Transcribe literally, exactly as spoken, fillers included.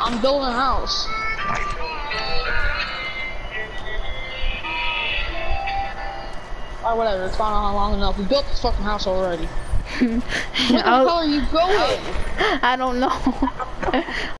I'm building a house. Alright, whatever. It's fine. Long enough. We built this fucking house already. Where the hell are you going? I don't know.